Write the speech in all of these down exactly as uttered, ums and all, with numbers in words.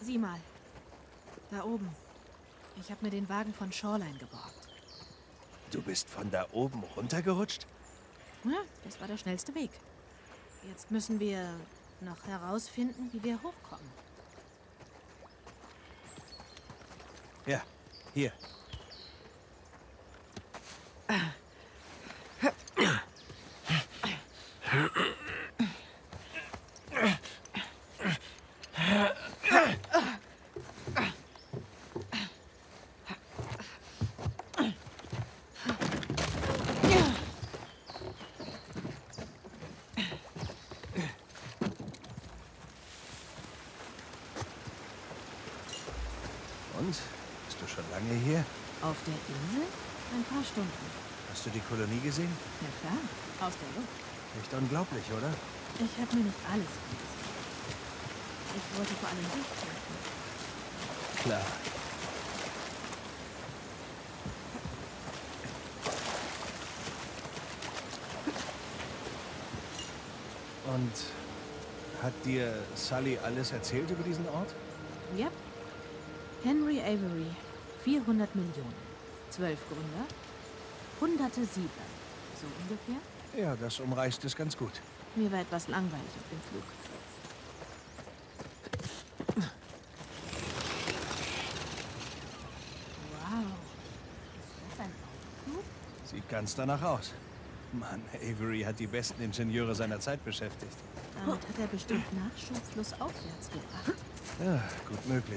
Sieh mal. Da oben. Ich habe mir den Wagen von Shoreline geborgt. Du bist von da oben runtergerutscht? Ja, das war der schnellste Weg. Jetzt müssen wir noch herausfinden, wie wir hochkommen. Ja, hier. Und? Bist du schon lange hier? Auf der Insel? Ein paar Stunden. Hast du die Kolonie gesehen? Ja klar, aus der Luft. Nicht unglaublich, oder? Ich habe mir nicht alles angesehen. Ich wollte vor allem dich treffen. Klar. Und hat dir Sully alles erzählt über diesen Ort? Ja. Henry Avery, vierhundert Millionen. Zwölf Gründer, hunderte Siedler. So ungefähr? Ja, das umreißt es ganz gut. Mir war etwas langweilig auf dem Flug. Wow. Ist das ein Aufzug? Sieht ganz danach aus. Mann, Avery hat die besten Ingenieure seiner Zeit beschäftigt. Damit hat er bestimmt Nachschub flussaufwärts gebracht. Ja, gut möglich.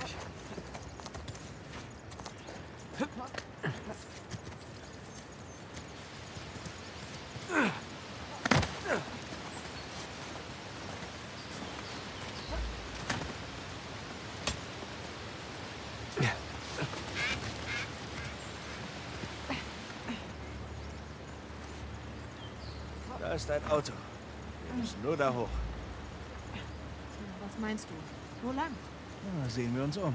Da ist ein Auto. Wir müssen nur da hoch. Was meinst du? Wo lang? Na, sehen wir uns um.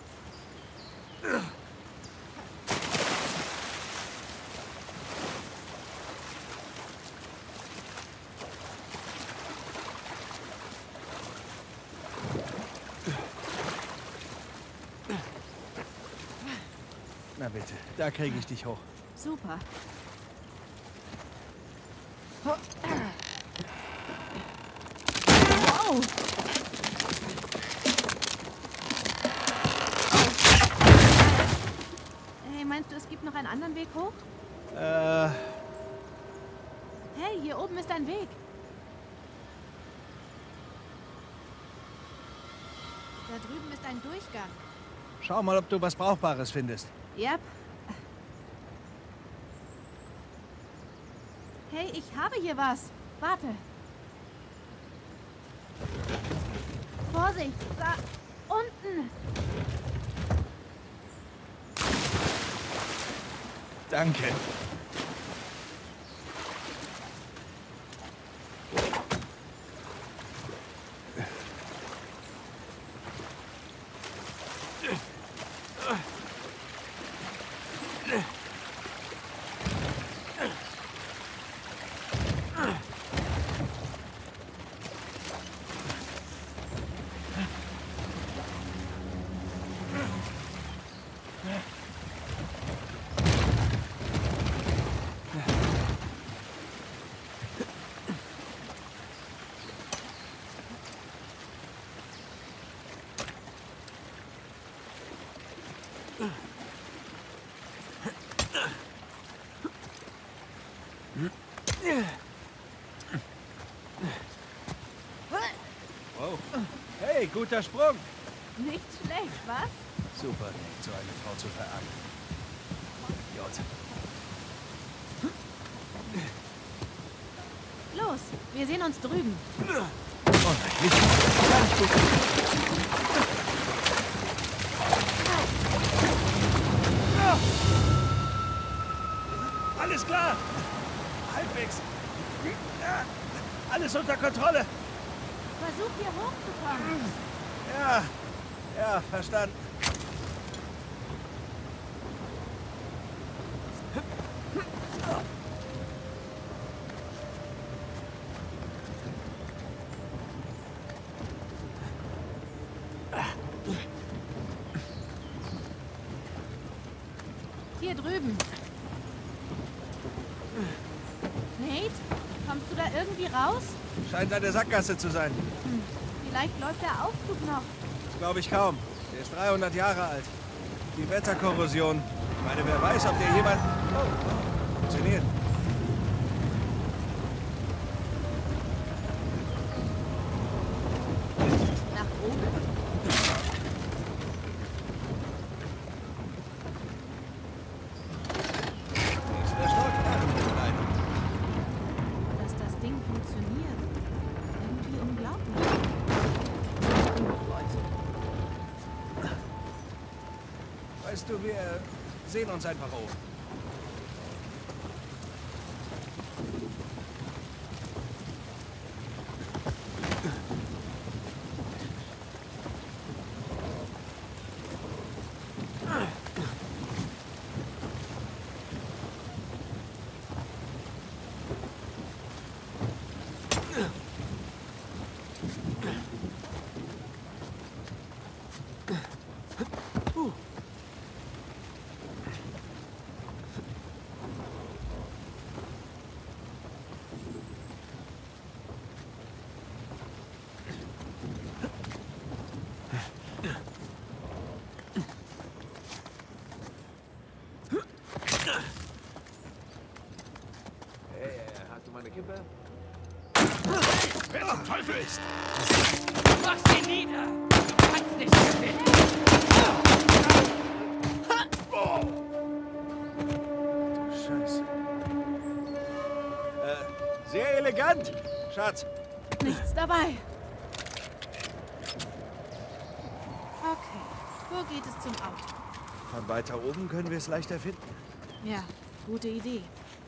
Na bitte, da kriege ich dich hoch. Super. Wow! Hey, meinst du, es gibt noch einen anderen Weg hoch? Äh, Hey, hier oben ist ein Weg. Da drüben ist ein Durchgang. schau mal, ob du was Brauchbares findest. Yep. Hey, ich habe hier was. Warte. Vorsicht, da unten. Danke. Oh. Hey, guter Sprung. Nicht schlecht, was? Super, Nick, so eine Frau zu verachten. Idiot. Los, wir sehen uns drüben. Oh nein, nicht. Ganz gut. Alles klar. Halbwegs. Alles unter Kontrolle. Versuch hier hochzukommen. Ja, ja, verstanden. hier drüben. Nate, kommst du da irgendwie raus? Scheint eine Sackgasse zu sein. Hm. Vielleicht läuft der Aufzug noch. Das glaube ich kaum. Der ist dreihundert Jahre alt. Die Wetterkorrosion. Ich meine, wer weiß, ob der jemand... Oh, funktioniert. Nach oben? Nächster Stock, Herrenbekleidung. Dass das Ding funktioniert. Irgendwie unglaublich. Weißt du, wir sehen uns einfach oben. Kippe? Wer zum Teufel ist? Mach sie nieder! Du kannst nicht gewinnen! Scheiße. Äh, sehr elegant, Schatz. Nichts dabei. Okay, wo geht es zum Auto? Von weiter oben können wir es leichter finden. Ja, gute Idee.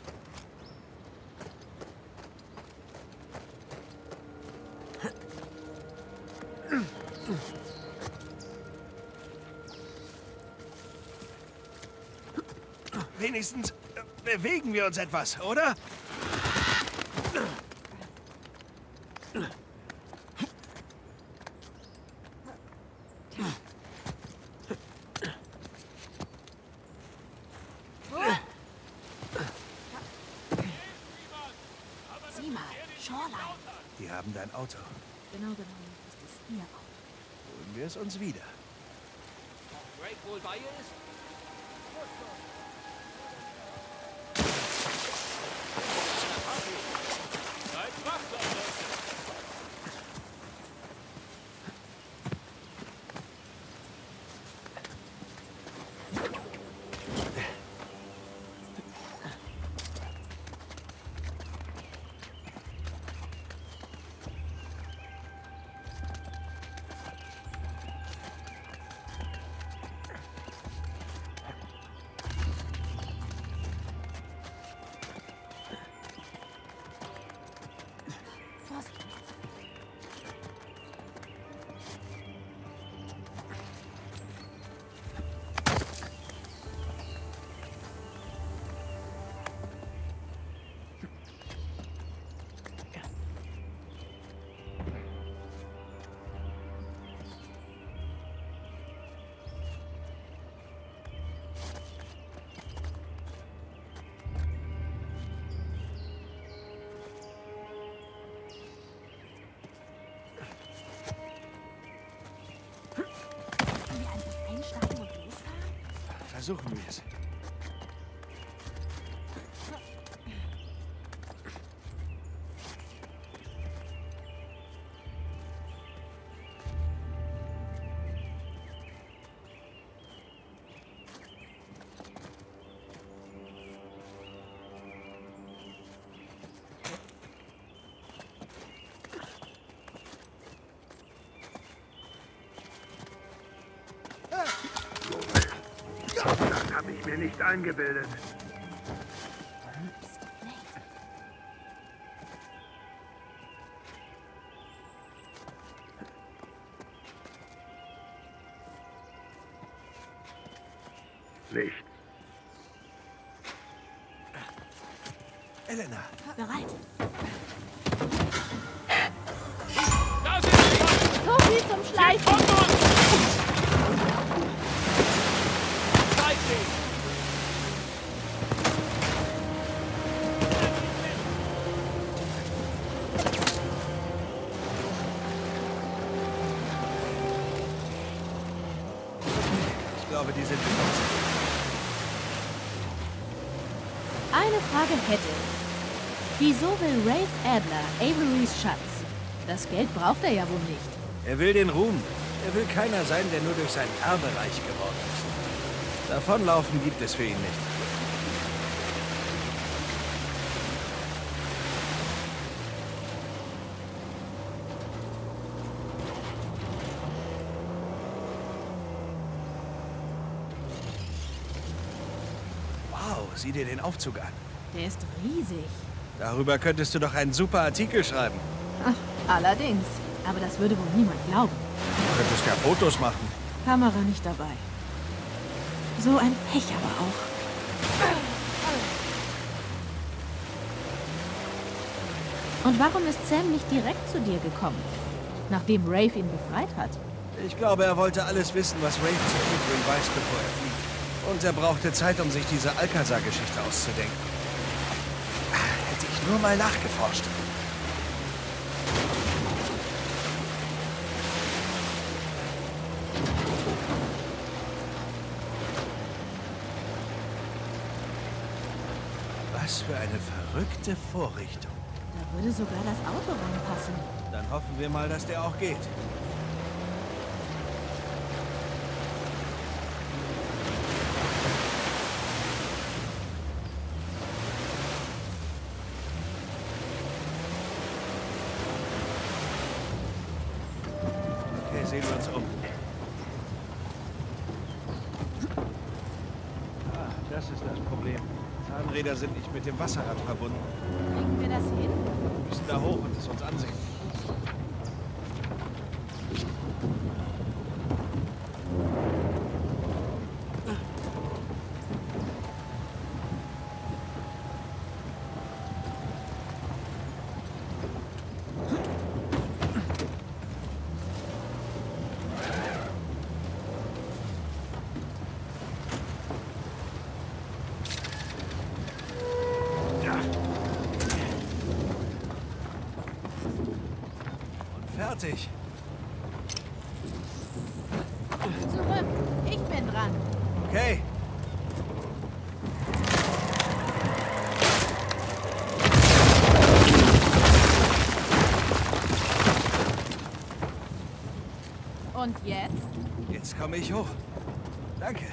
Wenigstens äh, bewegen wir uns etwas, oder? Sieh mal, Shoreline. Die haben dein Auto. Genau genommen ist es ihr Auto. Holen wir es uns wieder. Drake wohl bei ihr ist? Seid wachsam, Leute! Vorsicht. Können wir einfach einsteigen und losfahren? Versuchen wir es. Das habe ich mir nicht eingebildet. Psst, Nate. Nichts. Elena, Bereit. Da sind sie! So viel zum Schleichen. Kommt uns! Seid sie! glaube, die sind benutzt. Eine Frage hätte ich. Wieso will Rafe Adler Averys Schatz? Das Geld braucht er ja wohl nicht. Er will den Ruhm. Er will keiner sein, der nur durch sein Erbe reich geworden ist. Davonlaufen gibt es für ihn nicht. Wow, sieh dir den Aufzug an. Der ist riesig. Darüber könntest du doch einen super Artikel schreiben. Ach, allerdings. Aber das würde wohl niemand glauben. Du könntest ja Fotos machen. Kamera nicht dabei. So ein Pech aber auch. Und warum ist Sam nicht direkt zu dir gekommen, nachdem Rafe ihn befreit hat? Ich glaube, er wollte alles wissen, was Rafe zu Avery weiß, bevor er fliegt. Und er brauchte Zeit, um sich diese Alcazar-Geschichte auszudenken. Hätte ich nur mal nachgeforscht. Was für eine verrückte Vorrichtung. Da würde sogar das Auto reinpassen. Dann hoffen wir mal, dass der auch geht. Okay, sehen wir uns um. Ah, das ist das Problem. Zahnräder sind nicht mit dem Wasserrad verbunden. Kriegen wir das hin? Wir müssen da hoch und es uns ansehen. Fertig. Zurück. Ich bin dran. Okay. Und jetzt? Jetzt komme ich hoch. Danke.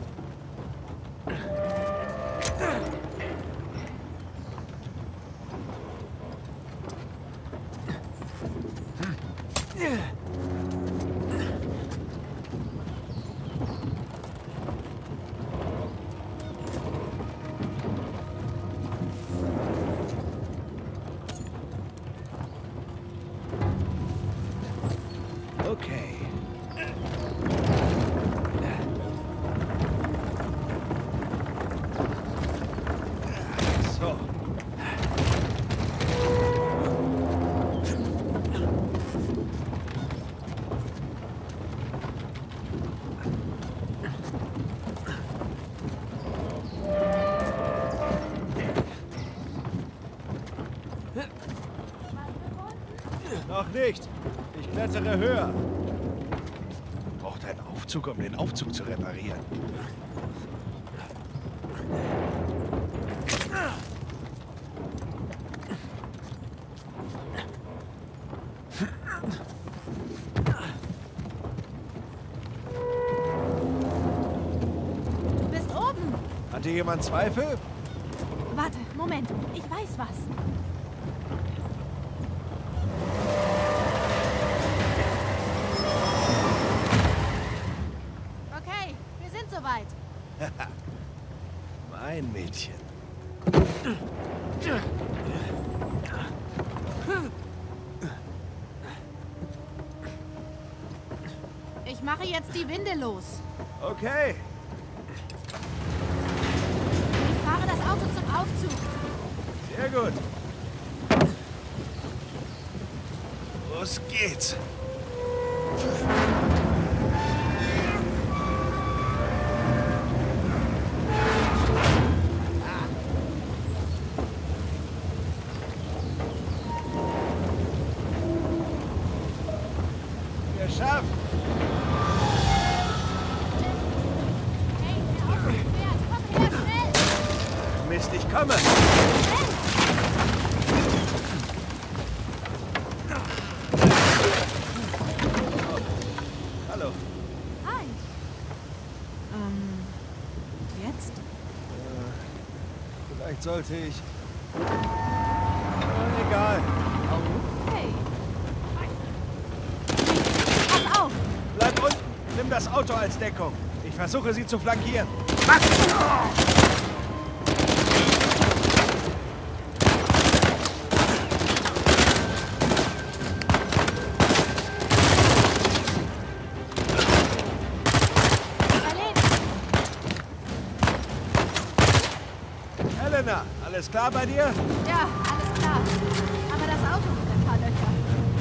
Okay. So. Noch nicht. Ich klettere höher. Braucht einen Aufzug, um den Aufzug zu reparieren. Du bist oben. Hatte jemand Zweifel? Warte, Moment. Ich weiß was. Okay, wir sind soweit. Mein Mädchen. Ich mache jetzt die Winde los. Okay. Ich fahre das Auto zum Aufzug. Sehr gut. Los geht's. Geschafft. Ich komme! Hallo. Hi. Ähm, jetzt? Vielleicht sollte ich... Äh, egal. Okay. Pass auf! Bleib unten. Nimm das Auto als Deckung. Ich versuche, sie zu flankieren. Helena, alles klar bei dir? Ja, alles klar. Aber das Auto hat ein paar Löcher.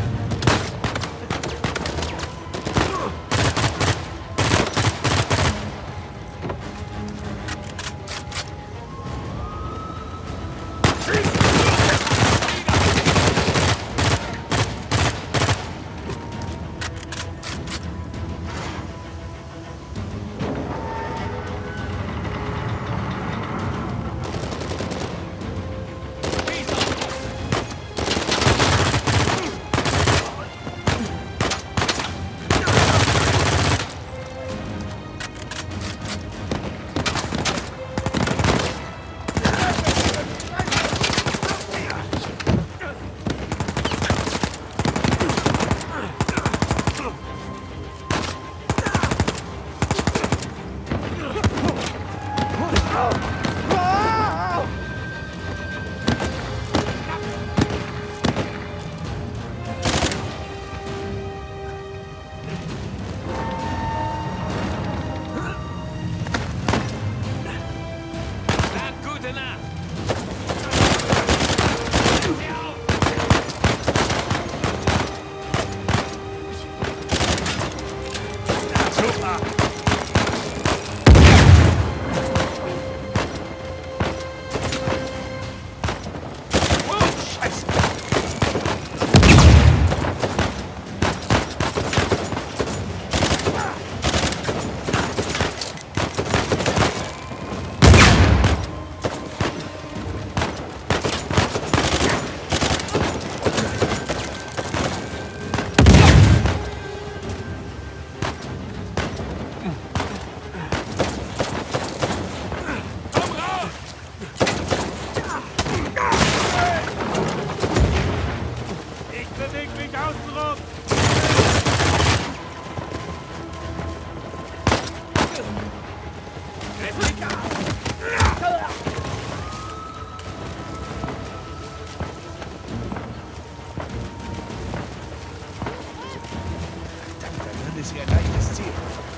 ist ihr leichtes Ziel.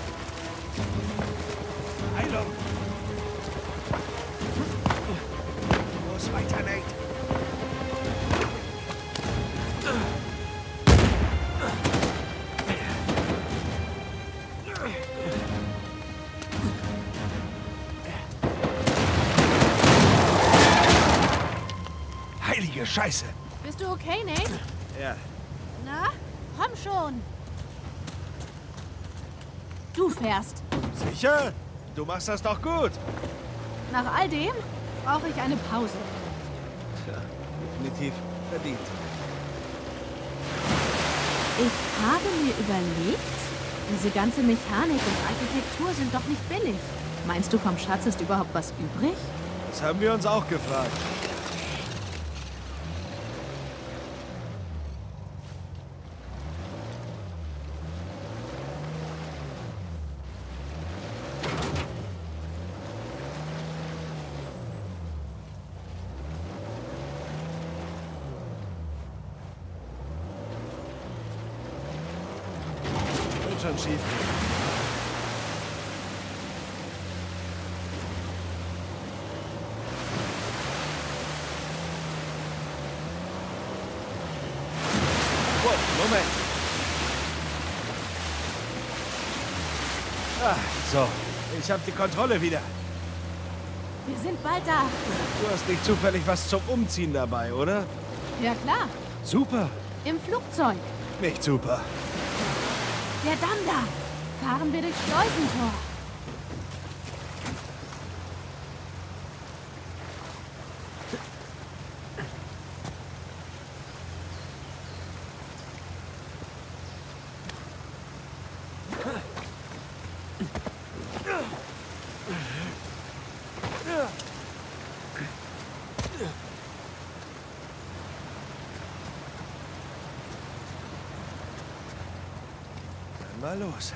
Heilung! Wo ist weiter, Nate? Heilige Scheiße! Bist du okay, Nate? Ja. Na, komm schon. Du fährst. Sicher? Du machst das doch gut. Nach all dem brauche ich eine Pause. Tja, definitiv verdient. Ich habe mir überlegt, diese ganze Mechanik und Architektur sind doch nicht billig. Meinst du, vom Schatz ist überhaupt was übrig? Das haben wir uns auch gefragt. Schon schief. Wow, Moment. Ah, so. Ich habe die Kontrolle wieder. Wir sind bald da. Du hast nicht zufällig was zum Umziehen dabei, oder? Ja klar, Super. im Flugzeug. Nicht super. Der Damm da. Fahren wir durchs Schleusentor. Dann mal los.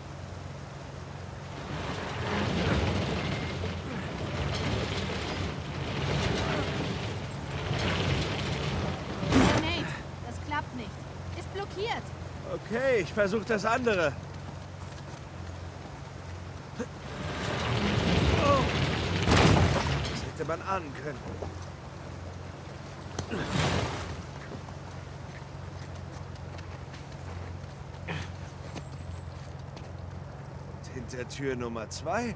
Nate, das klappt nicht. Ist blockiert. Okay, ich versuche das andere. Oh. Das hätte man ahnen können. Und hinter Tür Nummer zwei?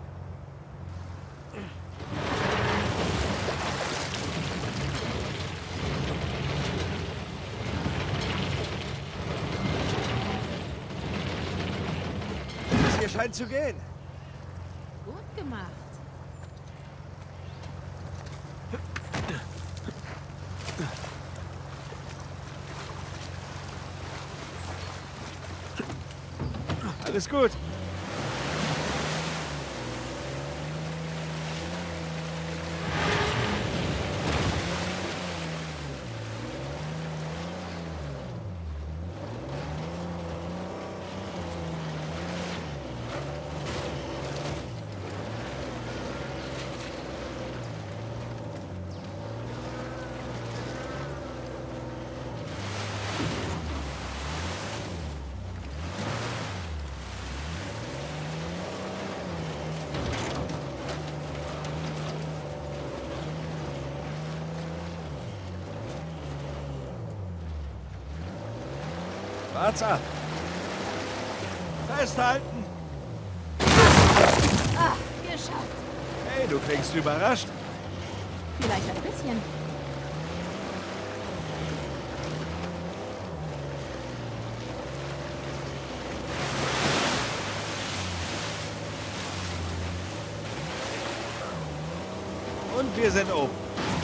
Das hier scheint zu gehen. Gut gemacht. Alles gut. Wasser! Festhalten! Ah, geschafft. Hey, du klingst überrascht. Vielleicht ein bisschen. Und wir sind oben.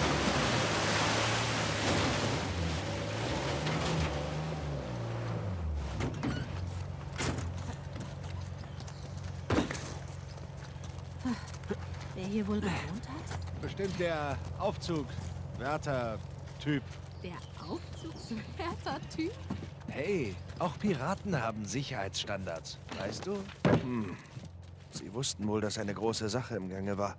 Wer hier wohl gewohnt hat? Bestimmt der Aufzug. Wärter-Typ. Der Aufzugswärter-Typ? Hey, auch Piraten haben Sicherheitsstandards. Weißt du? Hm. Sie wussten wohl, dass eine große Sache im Gange war.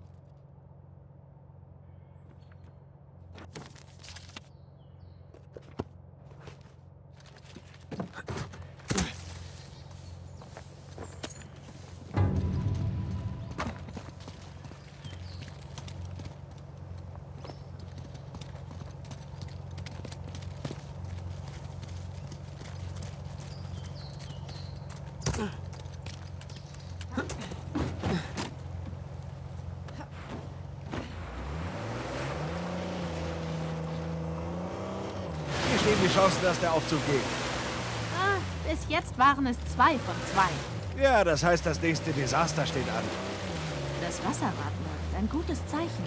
Wie stehen die Chancen, dass der Aufzug geht? Ah, bis jetzt waren es zwei von zwei. Ja, das heißt, das nächste Desaster steht an. Das Wasserrad läuft. Ein gutes Zeichen.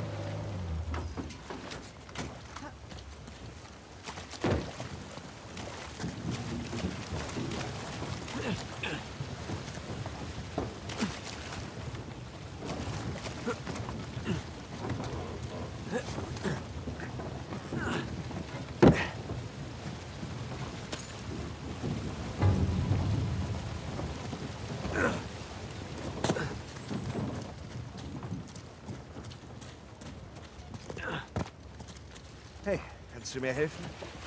Hey, kannst du mir helfen?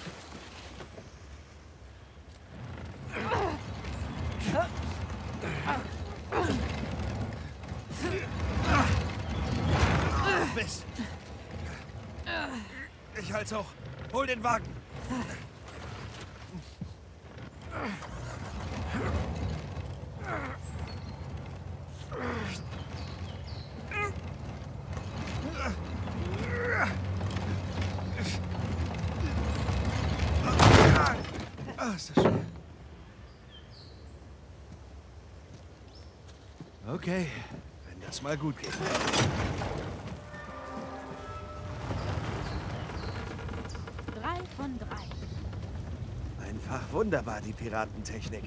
Mist. Ich halt's hoch. Hol den Wagen. Ah, ist das schwer. Okay, wenn das mal gut geht. Drei von drei. Einfach wunderbar, die Piratentechnik.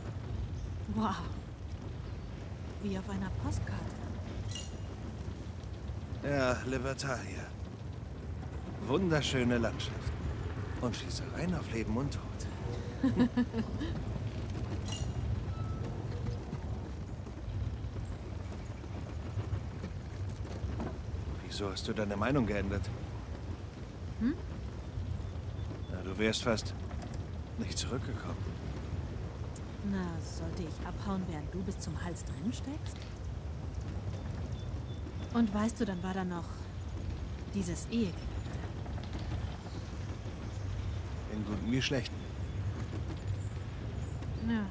Wow. Wie auf einer Postkarte. Ja, Libertalia. Wunderschöne Landschaft. Und Schießereien auf Leben und Tod. Wieso hast du deine Meinung geändert? Hm? Na, du wärst fast nicht zurückgekommen. Na, sollte ich abhauen, während du bis zum Hals drin steckst? Und weißt du, dann war da noch dieses Ehegelübde. In guten wie schlechten. Ja.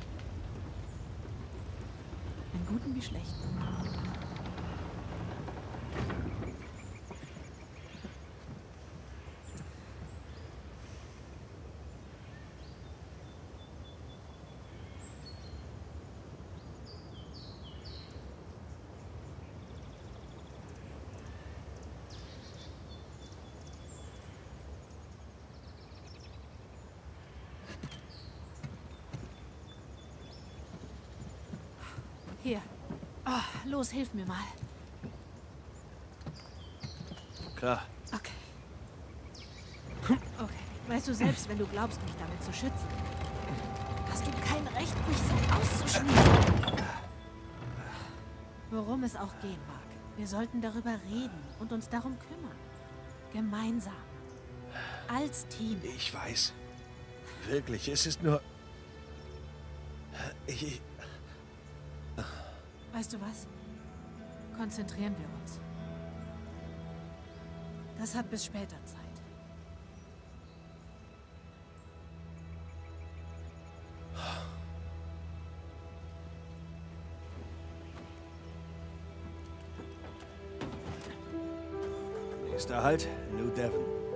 In guten wie schlechten. Hier. Oh, los, hilf mir mal. Klar. Okay. Okay. Weißt du selbst, wenn du glaubst, mich damit zu schützen, hast du kein Recht, mich so auszuschließen. Worum es auch gehen mag, wir sollten darüber reden und uns darum kümmern. Gemeinsam. Als Team. Ich weiß. Wirklich, es ist nur... Ich... Weißt du was? Konzentrieren wir uns. Das hat bis später Zeit. Nächster Halt, New Devon.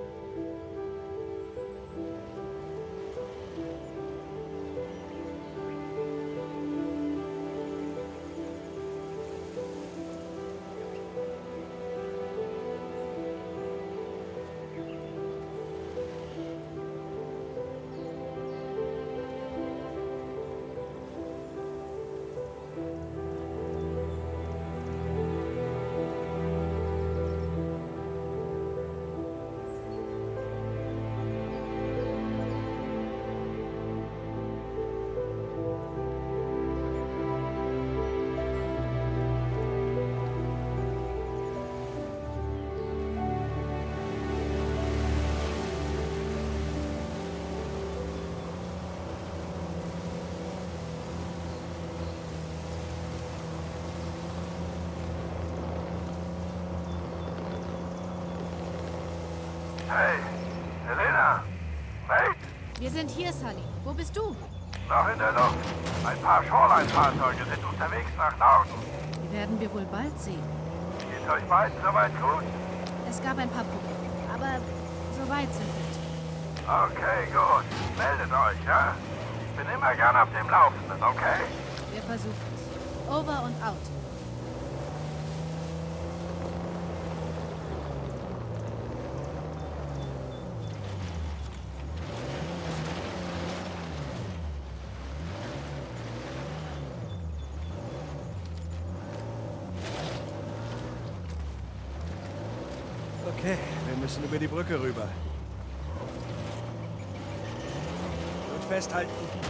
Hey, Helena! Nate! Wir sind hier, Sully. Wo bist du? Noch in der Luft. Ein paar Shoreline-Fahrzeuge sind unterwegs nach Norden. Die werden wir wohl bald sehen. Geht's euch beiden soweit gut? Es gab ein paar Probleme, aber soweit sind wir. Okay, gut. Meldet euch, ja? Ich bin immer gern auf dem Laufenden, okay? Wir versuchen es. Over und out. Okay, wir müssen über die Brücke rüber. Und festhalten.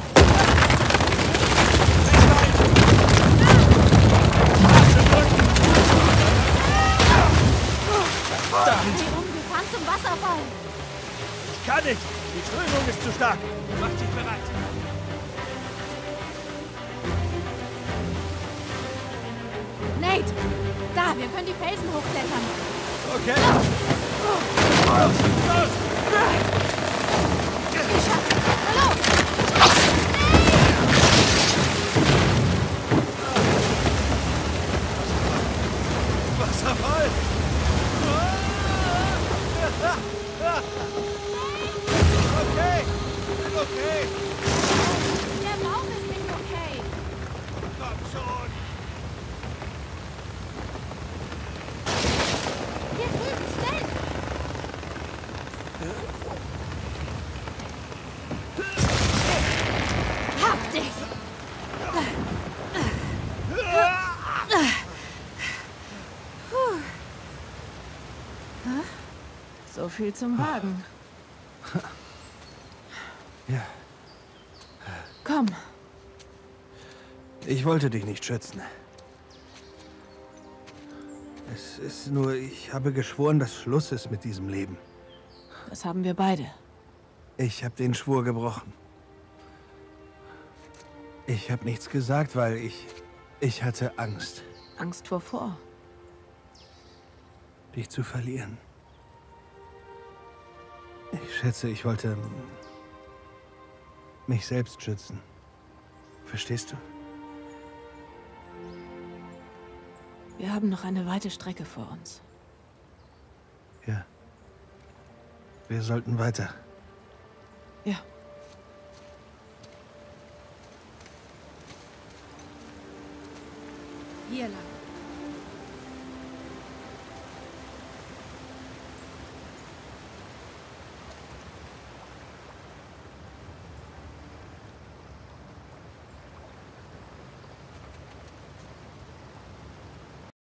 Dreh um, wir fahren zum Wasserfall. Ich kann nicht! Die Strömung ist zu stark! Macht dich bereit. Nate! Da, wir können die Felsen hochklettern. Okay. Geschafft! Na los! Wasserfall! Okay, bin okay. Der Baum ist nicht okay. Komm schon. Hier drüben, schnell! Hab dich! Puh. So viel zum Wagen. Ja. Komm. Ich wollte dich nicht schützen. Es ist nur, ich habe geschworen, dass Schluss ist mit diesem Leben. Das haben wir beide. Ich habe den Schwur gebrochen. Ich habe nichts gesagt, weil ich... Ich hatte Angst, Angst wovor? dich zu verlieren. Ich schätze, ich wollte mich selbst schützen. Verstehst du? Wir haben noch eine weite Strecke vor uns. Ja. Wir sollten weiter. Ja. Hier lang.